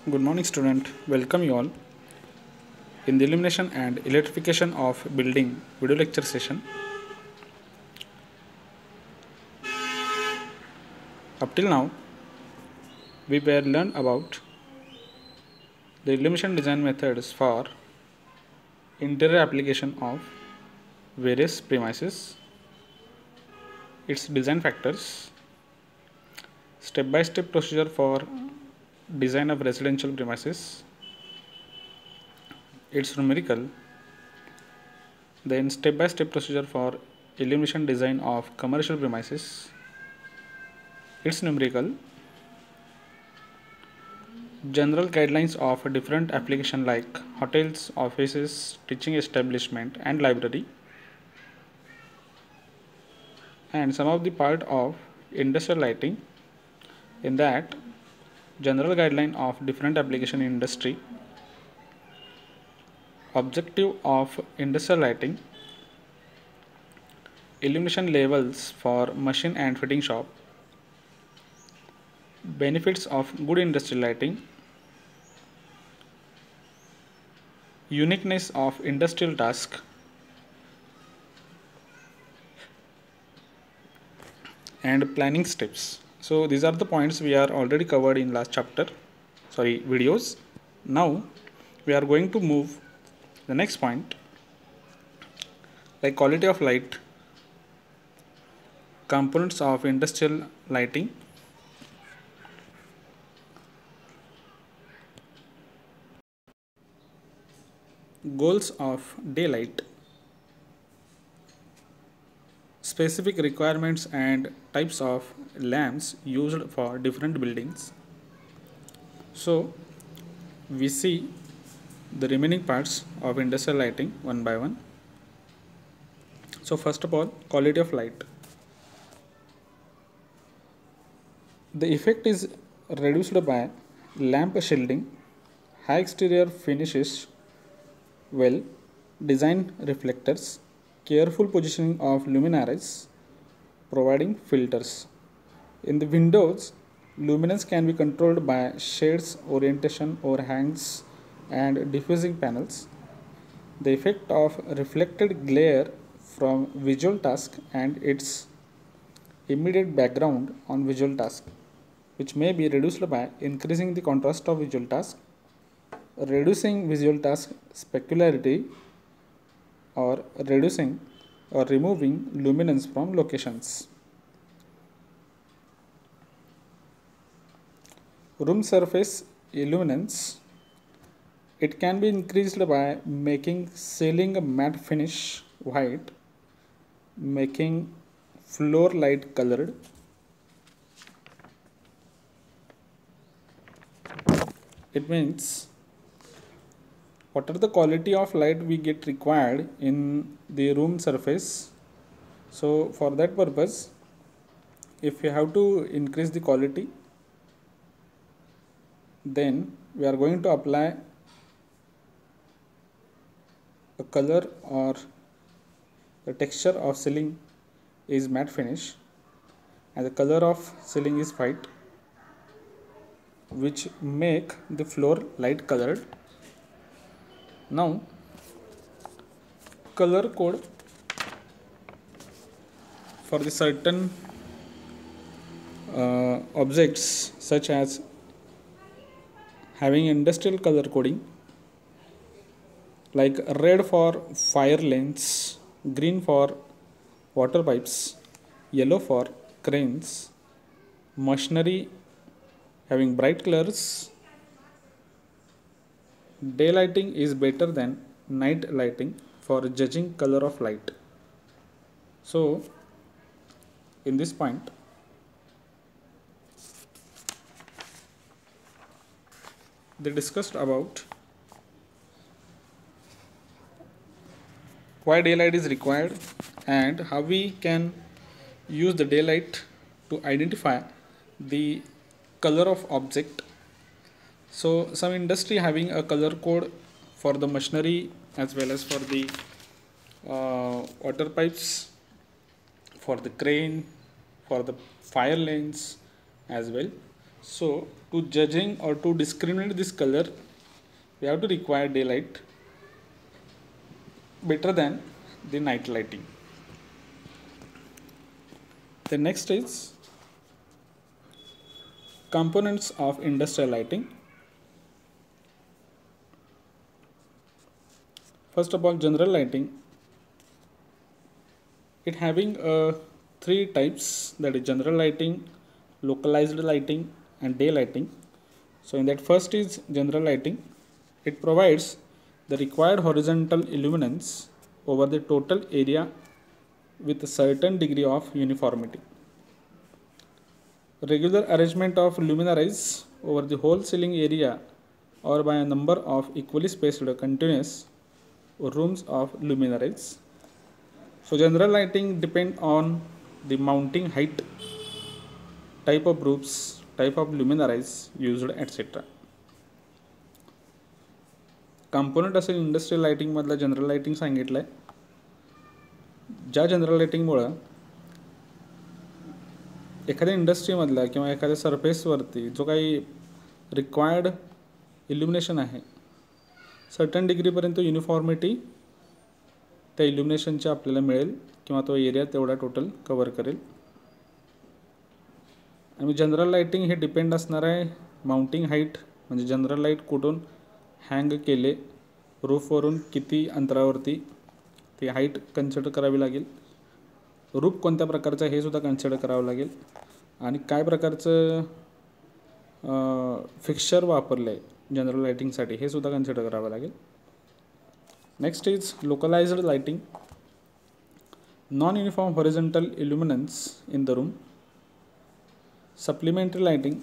Good morning, student. Welcome you all in the illumination and electrification of building video lecture session. Up till now, we were learned about the illumination design methods for interior application of various premises, its design factors, step-by-step procedure for design of residential premises, its numerical, then step-by-step procedure for illumination design of commercial premises, its numerical, general guidelines of different application like hotels, offices, teaching establishment and library, and some of the part of industrial lighting. In that, general guideline of different application in industry, objective of industrial lighting, illumination levels for machine and fitting shop, benefits of good industrial lighting, uniqueness of industrial task, and planning steps. So these are the points we are already covered in last videos. Now we are going to move the next point, like quality of light, components of industrial lighting, goals of daylight, specific requirements and types of lamps used for different buildings. So we see the remaining parts of industrial lighting one by one. So first of all, quality of light. The effect is reduced by lamp shielding, high exterior finishes, well designed reflectors, careful positioning of luminaries, providing filters. In the windows, luminance can be controlled by shades, orientation, overhangs, and diffusing panels. The effect of reflected glare from visual task and its immediate background on visual task, which may be reduced by increasing the contrast of visual task, reducing visual task specularity, or reducing or removing luminance from locations. Room surface illuminance. It can be increased by making ceiling matte finish white, making floor light colored, it means what are the quality of light we get required in the room surface. So for that purpose, if we have to increase the quality, then we are going to apply a color or the texture of ceiling is matte finish and the color of ceiling is white, which make the floor light colored. Now color code for the certain objects such as having industrial color coding, like red for fire lanes, green for water pipes, yellow for cranes, machinery having bright colors. Daylighting is better than night lighting for judging color of light. So in this point, they discussed about why daylight is required and how we can use the daylight to identify the color of object. So some industry having a color code for the machinery as well as for the water pipes, for the crane, for the fire lanes as well. So to judging or to discriminate this color, we have to require daylight better than the night lighting. The next is components of industrial lighting. First of all, general lighting, it having three types, that is general lighting, localized lighting and day lighting. So in that, first is general lighting. It provides the required horizontal illuminance over the total area with a certain degree of uniformity. Regular arrangement of luminaries over the whole ceiling area or by a number of equally spaced continuous rooms of luminaries. So general lighting depend on the mounting height, type of roofs, type of luminaries used, etc. Component असेल industrial लाइटिंगमधला general lighting सांगितलं आहे. ज्या general लाइटिंगमुळं एखाद्या इंडस्ट्रीमधला किंवा एखाद्या सरफेसवरती जो काही रिक्वायर्ड इल्युमिनेशन आहे, सर्टन डिग्रीपर्यंत युनिफॉर्मिटी त्या इल्युमिनेशनची आपल्याला मिळेल किंवा तो एरिया तेवढा टोटल कवर करेल. आणि जनरल लाइटिंग हे डिपेंड असणार आहे माउंटिंग हाईट, म्हणजे जनरल लाईट कुठून हँग केले, रूफवरून किती अंतरावरती, ती हाईट कन्सिडर करावी लागेल. रूफ कोणत्या प्रकारचं आहे हे सुद्धा कन्सिडर करावं लागेल. आणि काय प्रकारचं फिक्स्चर वापरलं आहे जनरल लाइटिंगसाठी हे सुद्धा कन्सिडर करावं लागेल. Next is localised lighting. Non uniform horizontal illuminance in the room. Supplementary lighting,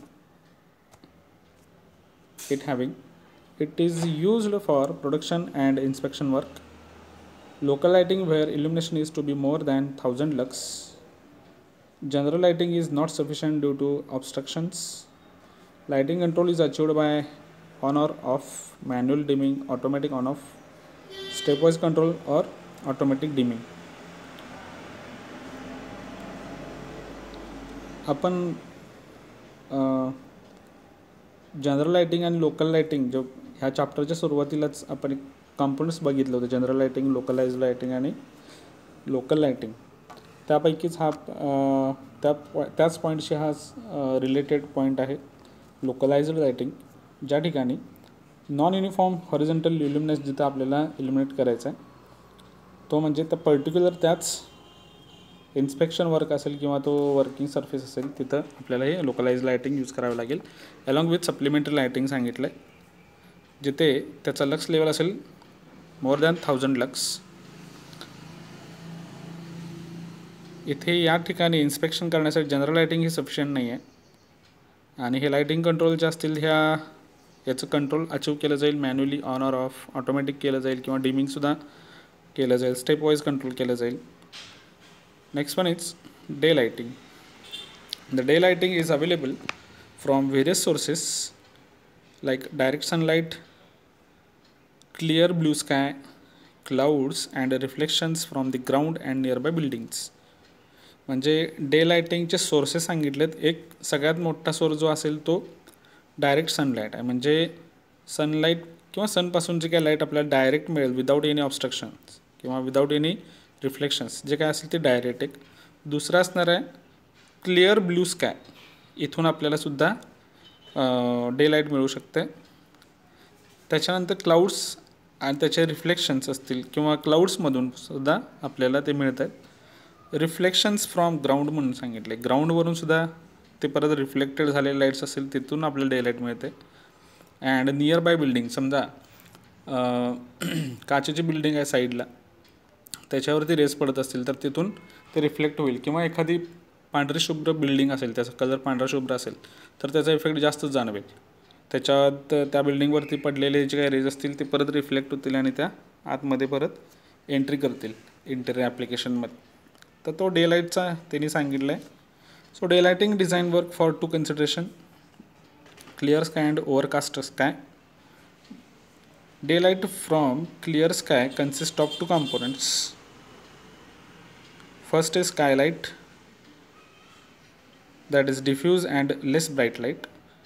it is used for production and inspection work. Local lighting where illumination is to be more than 1000 lux. General lighting is not sufficient due to obstructions. Lighting control is achieved by on or off, manual dimming, automatic on off, stepwise control or automatic dimming. आपण general lighting आणि local lighting जो ह्या चॅप्टरच्या सुरुवातीलाच आपण एक components बघितलं होतं, जनरल लाइटिंग, लोकलाइज्ड लाइटिंग आणि लोकल लाइटिंग. त्यापैकीच हा त्याच पॉईंटशी हा रिलेटेड पॉईंट आहे लोकलाइज्ड लाइटिंग, ज्या ठिकाणी नॉन युनिफॉर्म हॉरिझॉन्टल इल्युमिनेस जिथं आपल्याला इल्युमिनेट करायचं आहे, तो म्हणजे त्या पर्टिक्युलर त्याच इन्स्पेक्शन वर्क असेल किंवा तो वर्किंग सरफेस असेल तिथं आपल्याला हे लोकलाइज लाइटिंग यूज करावं लागेल. अलॉंग विथ सप्लिमेंटरी लाइटिंग सांगितलं आहे, जिथे त्याचा लक्स लेवल असेल मोर दॅन 1000 लक्स. इथे या ठिकाणी इन्स्पेक्शन करण्यासाठी जनरल लाइटिंग ही सफिशियंट नाही आहे. आणि हे लाइटिंग कंट्रोल जे असतील याचं कंट्रोल अचीव केलं जाईल manually, on or off, automatic केलं जाईल किंवा डिमिंगसुद्धा केलं जाईल, स्टेप वाईज कंट्रोल केलं जाईल. Next one is day lighting. The day lighting is available from various sources like direct sunlight, clear blue sky, clouds and reflections from the ground and nearby buildings. म्हणजे day लाइटिंगचे sources सांगितलेत. एक सगळ्यात मोठा source जो असेल तो direct sunlight आहे, म्हणजे सनलाईट किंवा सनपासून जे काय लाईट आपल्याला डायरेक्ट मिळेल विदाऊट एनी ऑब्स्ट्रक्शन्स किंवा विदाऊट एनी रिफ्लेक्शन्स, जे काय असेल ते डायरेक्ट. एक दुसरं असणार आहे क्लिअर ब्लू स्काय. इथून आपल्यालासुद्धा डे लाईट मिळू शकते. त्याच्यानंतर क्लाउड्स आणि त्याचे रिफ्लेक्शन्स असतील किंवा क्लाउड्समधून सुद्धा आपल्याला ते मिळत आहेत. रिफ्लेक्शन्स फ्रॉम ग्राउंड म्हणून सांगितले, ग्राउंडवरूनसुद्धा ते परत रिफ्लेक्टेड झालेले लाईट्स असतील तिथून आपल्याला डे लाईट मिळते. अँड नियर बाय बिल्डिंग, समजा काचेची बिल्डिंग आहे साईडला, त्याच्यावरती रेस पडत असतील तर तिथून ते रिफ्लेक्ट होईल. किंवा एखादी पांढरी शुभ्र बिल्डिंग असेल, त्याचा कलर पांढरा शुभ्र असेल तर त्याचा इफेक्ट जास्तच जाणवेल. त्याच्यात त्या बिल्डिंगवरती पडलेले जे काही रेज असतील ते परत रिफ्लेक्ट होतील आणि त्या आतमध्ये परत एंट्री करतील इंटेरियर ॲप्लिकेशनमध्ये. तर तो डे लाईटचा त्यांनी सांगितलं आहे. So daylighting design work for 2 consideration, clear sky and overcast sky. Daylight from clear sky consists of 2 components. First is skylight, that is diffuse and less bright light.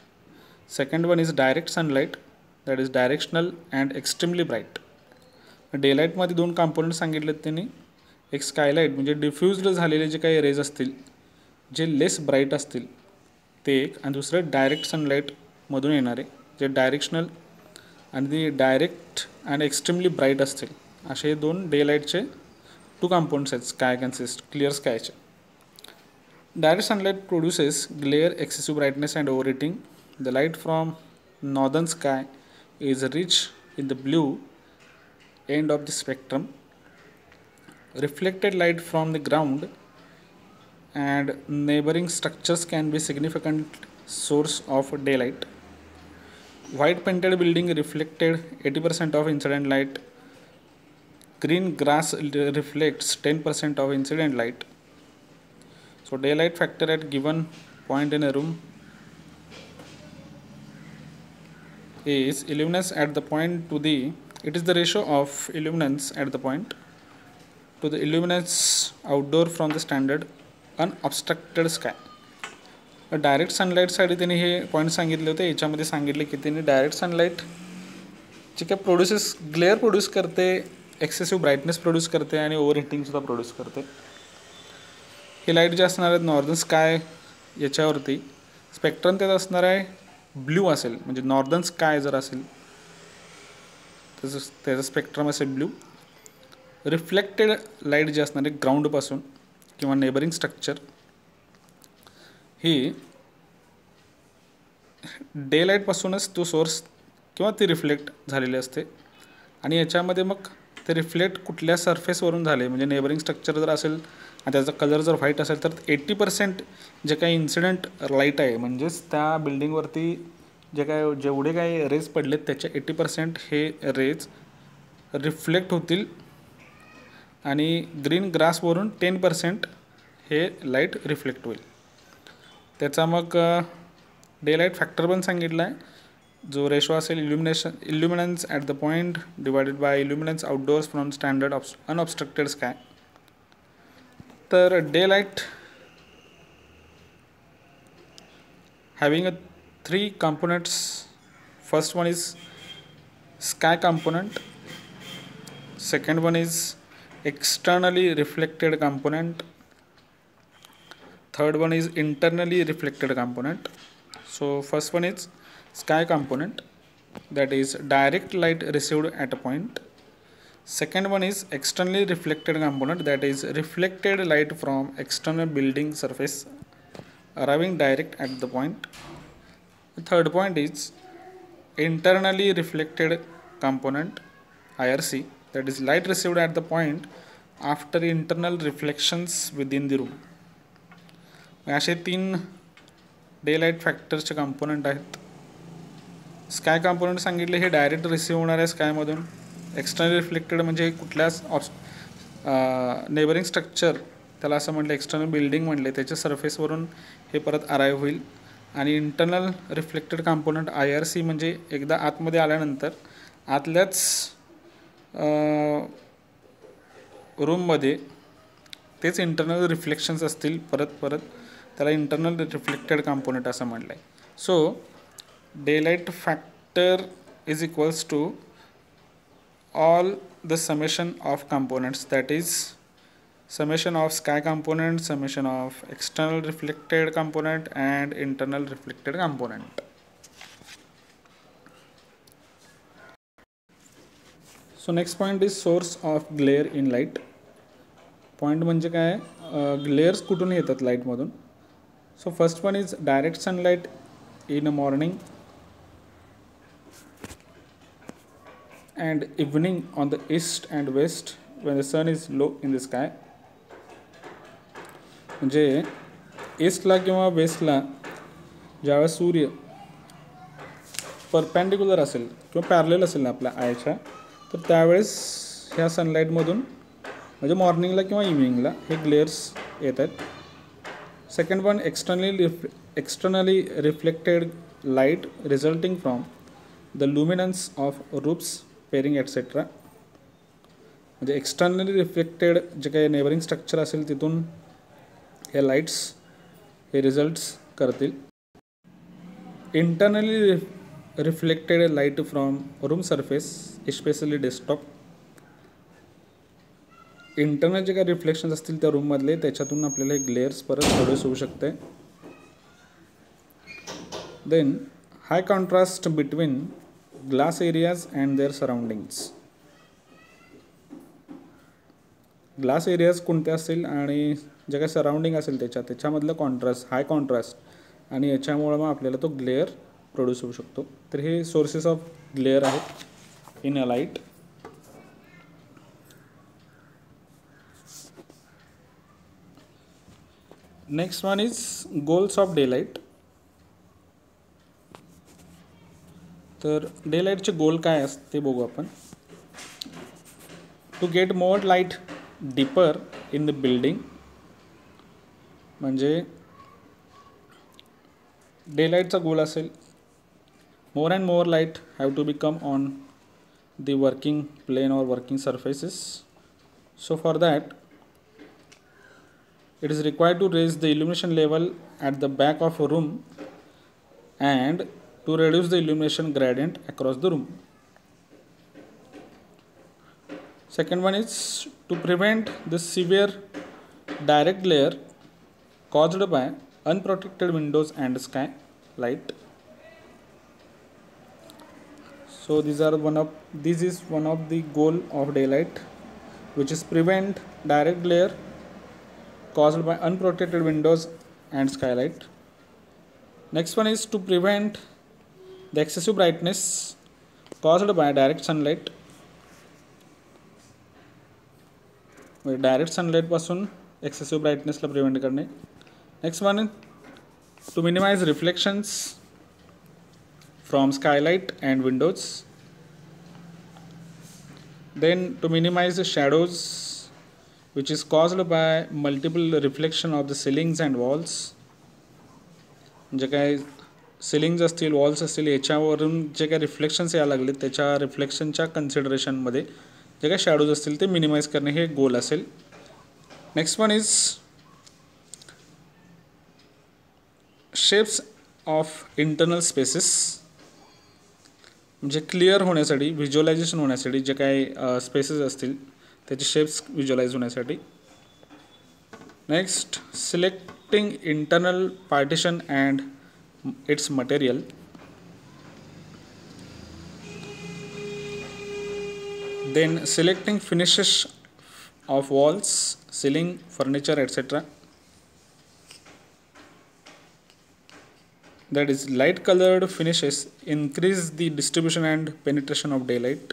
Second one is direct sunlight, that is directional and extremely bright. डेलाईटमध्ये दोन component सांगितलेत त्यांनी, एक skylight म्हणजे diffused झालेले जे काही raise असतील जे less bright असतील ते एक, आणि दुसरं डायरेक्ट सनलाईटमधून येणारे जे डायरेक्शनल आणि ती डायरेक्ट आणि एक्स्ट्रीमली ब्राईट असतील, असे दोन डे लाईटचे टू कंपोनंट्स आहेत स्काय कन्सिस्ट क्लिअर स्कायचे. Direct sunlight produces glare, excessive brightness and overheating. The light from northern sky is rich in the blue end of the spectrum. Reflected light from the ground and neighboring structures can be significant source of daylight. White painted building reflected 80% of incident light. Green grass reflects 10% of incident light. So daylight factor at given point in a room is illuminance at the point to the, it is the ratio of illuminance at the point to the illuminance outdoor from the standard unobstructed sky. Direct सनलाईटसाठी त्यांनी हे point सांगितले होते. याच्यामध्ये सांगितले की त्यांनी direct sunlight जे काय प्रोड्युसेस ग्लेअर प्रोड्यूस करते, एक्सेसिव्ह ब्राईटनेस प्रोड्यूस करते आणि ओव्हर हिटिंगसुद्धा प्रोड्यूस करते. हे लाईट जे असणार आहेत नॉर्दर्न स्काय याच्यावरती स्पेक्ट्रम त्यात असणार आहे ब्ल्यू असेल, म्हणजे नॉर्दर्न स्काय जर असेल त्याचं स्पेक्ट्रम असेल ब्ल्यू. रिफ्लेक्टेड लाईट जे असणार आहे ग्राउंडपासून किंवा नेबरिंग स्ट्रक्चर ही डे लाईटपासूनच तो सोर्स किंवा ती रिफ्लेक्ट झालेली असते. आणि याच्यामध्ये मग ते रिफ्लेक्ट कुठल्या सरफेसवरून झाले, म्हणजे नेबरिंग स्ट्रक्चर जर असेल आणि त्याचा कलर जर व्हाईट असेल तर 80% जे काही इन्सिडेंट लाईट आहे, म्हणजेच त्या बिल्डिंगवरती जेवढे काही रेज पडलेत त्याचे 80% हे रेज रिफ्लेक्ट होतील आणि ग्रीन ग्रासवरून 10% हे लाईट रिफ्लेक्ट होईल. त्याचा मग डे लाईट फॅक्टर पण सांगितला आहे, जो रेशो असेल illuminance at the point divided by illuminance outdoors from standard unobstructed sky. तर daylight having a 3 components. First one is sky component, second one is externally reflected component, third one is internally reflected component. So first one is sky component, that is direct light received at a point. Second one is externally reflected component, that is reflected light from external building surface arriving direct at the point. The third point is internally reflected component IRC, that is light received at the point after internal reflections within the room. असे 3 daylight फॅक्टरचे component आहेत. Sky component सांगितले हे direct receive होणार आहे स्कायमधून. External reflected म्हणजे कुठल्याच neighbouring structure, त्याला असं म्हटलं एक्सटर्नल बिल्डिंग म्हटले, त्याच्या सरफेसवरून हे परत अराईव्ह होईल. आणि इंटरनल रिफ्लेक्टेड कंपोनंट IRC म्हणजे एकदा आतमध्ये आल्यानंतर आतल्याच रूममध्ये तेच इंटरनल रिफ्लेक्शन्स असतील परत त्याला इंटरनल रिफ्लेक्टेड कंपोनंट असं म्हटलं आहे. So daylight factor is equals to all the summation of components, that is summation of sky component, summation of external reflected component and internal reflected component. So next point is source of glare in light. Point म्हणजे काय, glares कुठून येतात लाईटमधून. So first one is direct sunlight in a morning and evening on the east and west when the sun is low in the sky. म्हणजे ईस्टला किंवा वेस्टला ज्यावेळेस सूर्य perpendicular असेल किंवा पॅरलेल असेल ना आपल्या आयच्या, तर त्यावेळेस ह्या सनलाईटमधून म्हणजे मॉर्निंगला किंवा इव्हिनिंगला हे ग्लेअर्स येत आहेत. Second one externally reflected light resulting from the luminance of roofs paving etcetera. म्हणजे एक्सटर्नली रिफ्लेक्टेड जे काही नेबरिंग स्ट्रक्चर असेल तिथून हे लाईट्स हे रिझल्ट्स करतील. internally reflected light from room surface, especially desktop. Internal जे काही रिफ्लेक्शन्स असतील त्या रूममधले त्याच्यातून आपल्याला एक ग्लेअर्स परत प्रोड्यूस होऊ शकते. Then high contrast between glass areas and their surroundings. Glass areas कोणते असतील आणि जे काही सराउंडिंग असेल त्याच्यामधलं कॉन्ट्रास्ट, हाय कॉन्ट्रास्ट आणि याच्यामुळं मग आपल्याला तो ग्लेअर प्रोड्यूस होऊ शकतो. तर हे सोर्सेस ऑफ ग्लेअर आहेत in a light. Next one is goals of daylight. तर डेलाईटचे गोल काय असते ते बघू आपण. To get more light deeper in the building. म्हणजे डेलाईटचा गोल असेल more and more light have to be come on the working plane or working surfaces. So for that it is required to raise the illumination level at the back of a room and to reduce the illumination gradient across the room. Second one is to prevent the severe direct glare caused by unprotected windows and sky light. So this is one of the goal of daylight, which is prevent direct glare caused by unprotected windows and skylight. Next one is to prevent the excessive brightness caused by direct sunlight. Direct सनलाईटपासून excessive ब्राईटनेसला prevent करणे. Next one to minimise reflections from skylight and windows. Then to minimise shadows which is caused by multiple reflection of the ceilings and walls. जे काही ceilings असतील, walls असतील, याच्यावरून जे काही reflections यायला लागले त्याच्या रिफ्लेक्शनच्या कन्सिडरेशनमध्ये जे काही शॅडोज असतील ते मिनिमाइज करणे हे गोल असेल. Next one is shapes of internal spaces. म्हणजे क्लिअर होण्यासाठी, व्हिज्युअलायझेशन होण्यासाठी जे काही स्पेसेस असतील त्याचे शेप्स व्हिज्युअलाइज होण्यासाठी. Next selecting internal partition and its material. Then selecting finishes of walls, ceiling, furniture etc. That is light colored finishes increase the distribution and penetration of daylight.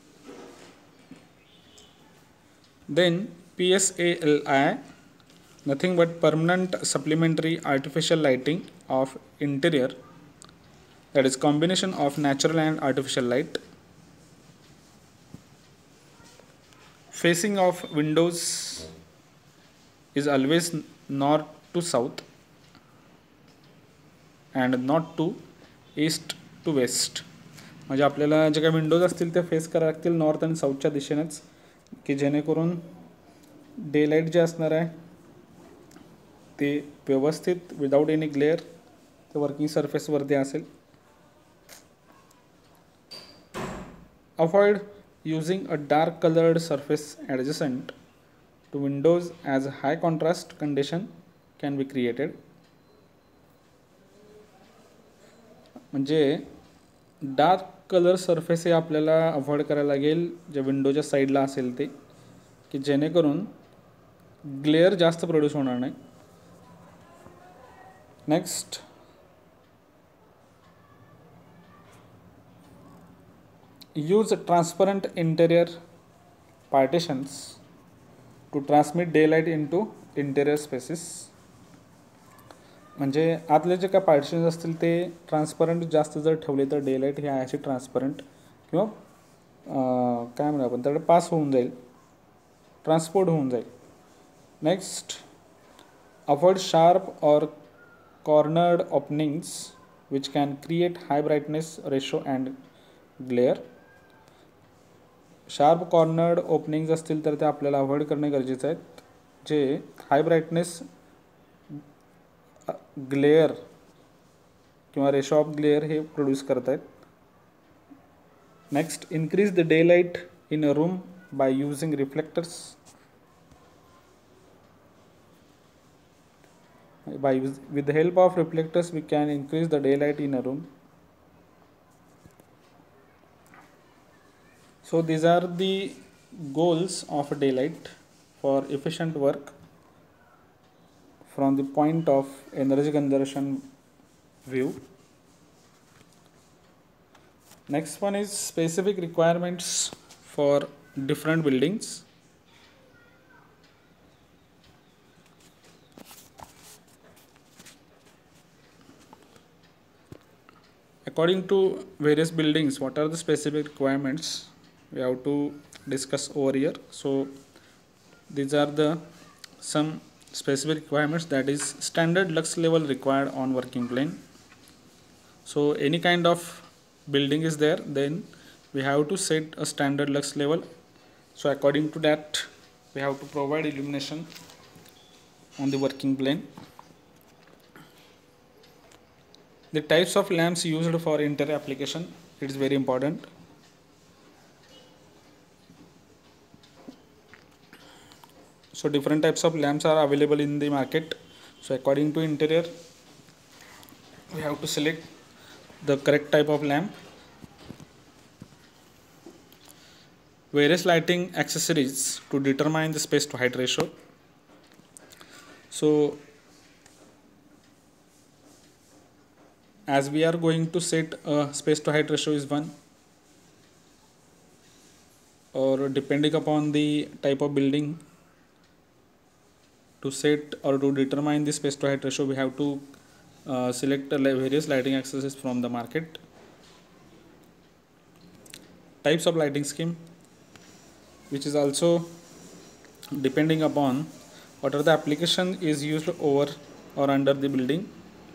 Then PSALI, nothing but permanent supplementary artificial lighting of interior, that is combination of natural and artificial light. Facing of windows is always north to south and not to east to west. म्हणजे आपल्याला जे काही Windows असतील ते face करावे लागतील north आणि साऊथच्या दिशेनेच, की जेणेकरून डेलाईट जे असणार आहे ते व्यवस्थित विदाऊट एनी ग्लेअर ते वर्किंग सरफेसवरती असेल. Avoid using a dark coloured surface adjacent to windows as high contrast condition can be created. म्हणजे डार्क कलर सरफेस हे आपल्याला अवॉइड करायला लागेल जे विंडोच्या साईडला असेल ते, की जेणेकरून ग्लेअर जास्त प्रोड्यूस होणार नाही. Next use transparent interior partitions to transmit daylight into interior spaces. म्हणजे आतले जे काय पार्टिशन्स असतील ते ट्रान्सपरंट जास्त जर ठेवले तर डेलाईट हे अशी ट्रान्सपरंट किंवा काय म्हणू आपण त्याकडे पास होऊन जाईल, ट्रान्सपोर्ट होऊन जाईल. Next avoid sharp or cornered openings which can create high brightness ratio and glare. Sharp cornered openings असतील तर ते आपल्याला अवॉइड करणे गरजेचे आहेत, जे हाय ब्राईटनेस ग्लेअर किंवा रेशो ऑफ ग्लेअर हे प्रोड्यूस करत आहेत. Next, increase the daylight in a room by using reflectors. With the help of reflectors we can increase the daylight in a room. So these are the goals of daylight for efficient work from the point of energy conservation view. Next one is specific requirements for different buildings. According to various buildings, what are the specific requirements we have to discuss over here. So these are the some specific requirements, that is standard lux level required on working plane. So any kind of building is there, then we have to set a standard lux level. So according to that we have to provide illumination on the working plane. The types of lamps used for interior application, it is very important. So different types of lamps are available in the market. So according to interior we have to select the correct type of lamp. Various lighting accessories to determine the space to height ratio. So as we are going to set a space to height ratio is 1, or depending upon the type of building, to set or to determine the space to height ratio we have to select various lighting accessories from the market. Types of lighting scheme, which is also depending upon what are the application is used over or under the building,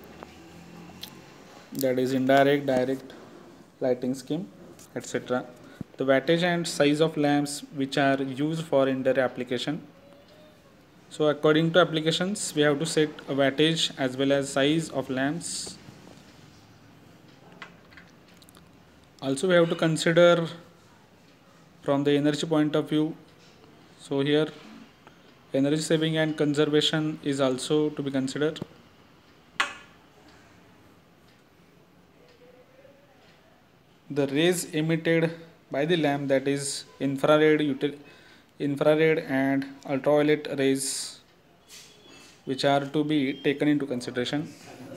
that is indirect, direct lighting scheme, etc. The wattage and size of lamps which are used for interior application. So according to applications we have to set a wattage as well as size of lamps. Also we have to consider from the energy point of view. So here energy saving and conservation is also to be considered. The rays emitted by the lamp, that is infrared and ultraviolet rays, which are to be taken into consideration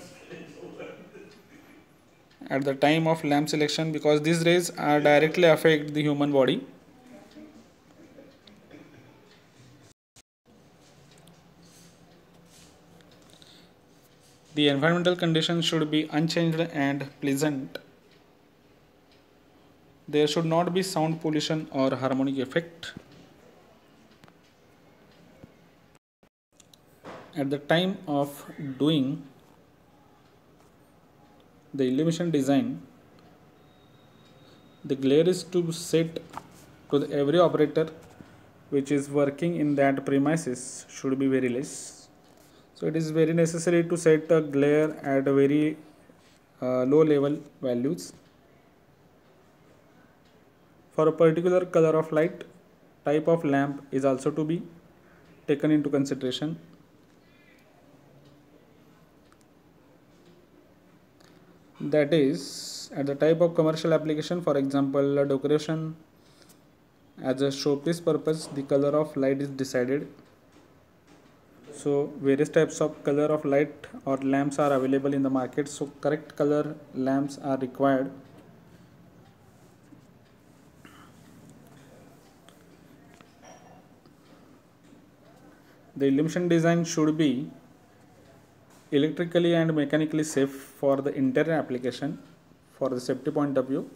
at the time of lamp selection, because these rays are directly affect the human body. The environmental conditions should be unchanged and pleasant. There should not be sound pollution or harmonic effect. At the time of doing the illumination design, the glare is to set to every operator which is working in that premises should be very less. So it is very necessary to set a glare at a very low level values. For a particular color of light, type of lamp is also to be taken into consideration. That is, at the type of commercial application, for example decoration, as a showpiece purpose, the color of light is decided. So various types of color of light or lamps are available in the market, so correct color lamps are required. The illumination design should be electrically and mechanically safe for the interior application. For the safety point of view,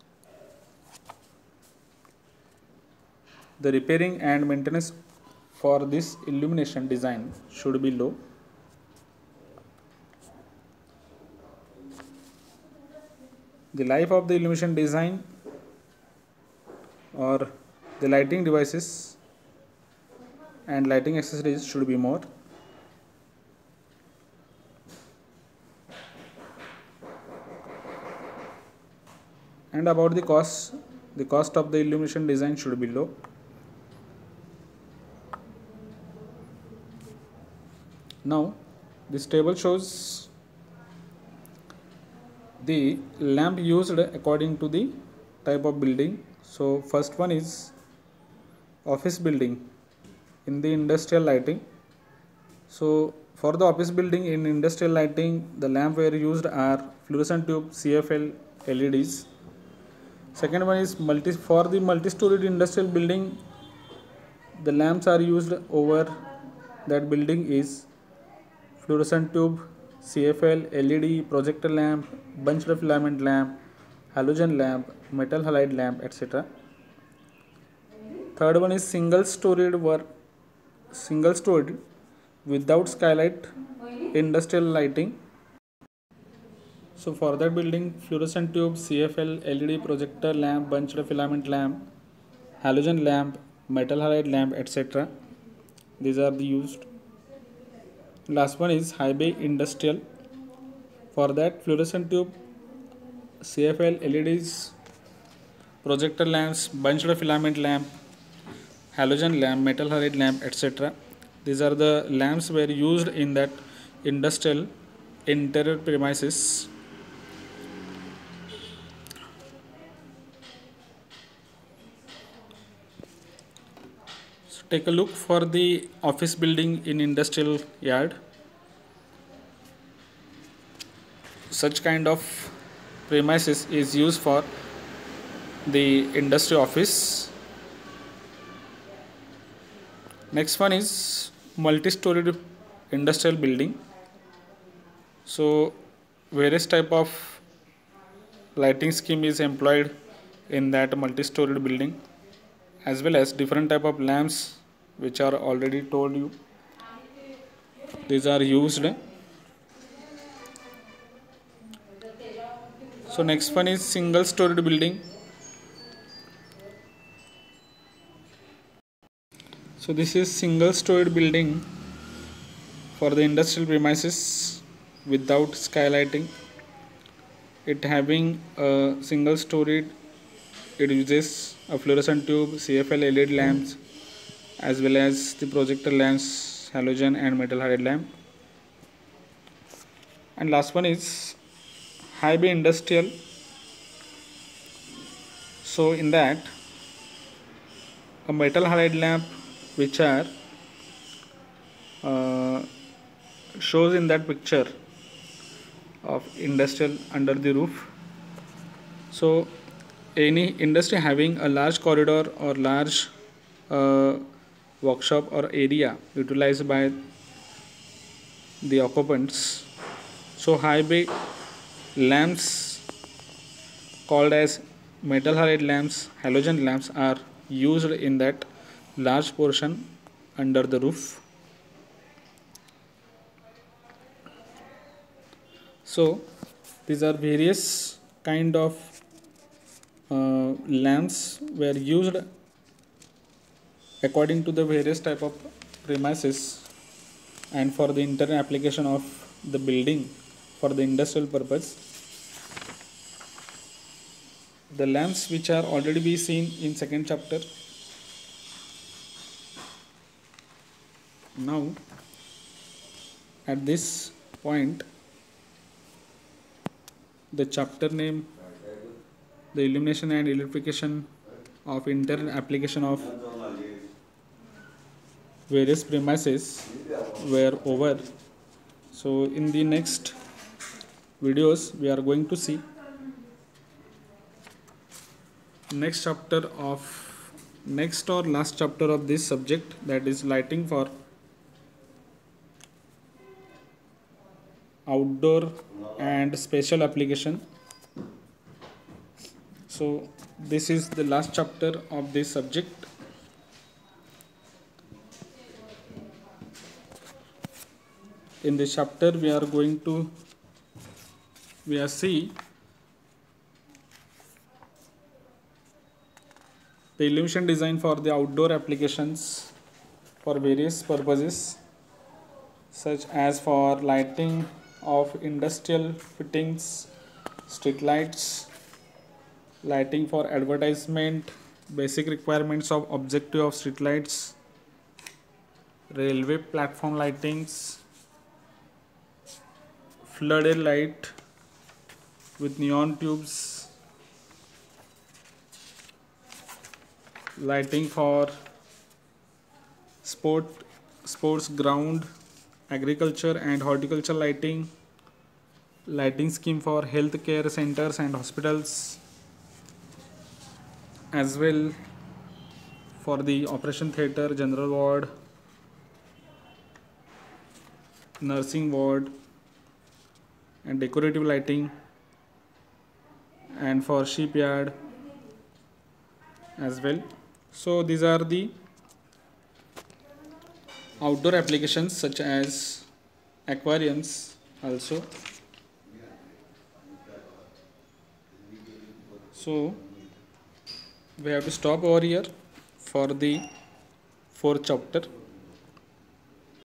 the repairing and maintenance for this illumination design should be low. The life of the illumination design or the lighting devices and lighting accessories should be more. And about the cost of the illumination design should be low. Now this table shows the lamp used according to the type of building. So first one is office building in the industrial lighting. So for the office building in industrial lighting, the lamp were used are fluorescent tube CFL LEDs. Second one is for the multi-storied industrial building, the lamps are used over that building is fluorescent tube, CFL, LED, projector lamp, bunched filament lamp, halogen lamp, metal halide lamp, etc. Third one is single storied without skylight industrial lighting. So for that building, fluorescent tube, CFL, LED, projector lamp, bunched filament lamp, halogen lamp, metal halide lamp, etc. These are the used. Last one is high bay industrial. For that, fluorescent tube, CFL, LEDs, projector lamps, bunched filament lamp, halogen lamp, metal halide lamp, etc. These are the lamps were used in that industrial interior premises. So take a look for the office building in industrial yard. Such kind of premises is used for the industry office. Next one is multi-storied industrial building. So various type of lighting scheme is employed in that multi-storied building, as well as different type of lamps which are already told you. These are used. So next one is single storied building. So this is single storied building for the industrial premises without skylighting. It having a single storied, it uses a fluorescent tube, CFL LED lamps, as well as the projector lamps, halogen and metal halide lamp. And last one is high bay industrial. So in that, a metal halide lamp which are shows in that picture of industrial under the roof. So any industry having a large corridor or large workshop or area utilized by the occupants, so high bay lamps called as metal halide lamps, halogen lamps are used in that large portion under the roof. So these are various kind of lamps were used according to the various type of premises and for the internal application of the building for the industrial purpose. The lamps which are already be seen in second chapter. Now at this point, the chapter name, the illumination and electrification of internal application of various premises were over. So in the next videos we are going to see next chapter of next or last chapter of this subject, that is lighting for outdoor and special application. So this is the last chapter of this subject. In this chapter we are see the illumination design for the outdoor applications for various purposes, such as for lighting of industrial fittings, street lights, lighting for advertisement, basic requirements of objective of street lights, railway platform lightings, flooded light with neon tubes, lighting for sports ground, agriculture and horticulture lighting, lighting scheme for healthcare centers and hospitals, as well for the operation theater, general ward, nursing ward, and decorative lighting, and for shipyard as well. So these are the outdoor applications such as aquariums also. So we have to stop over here for the fourth chapter.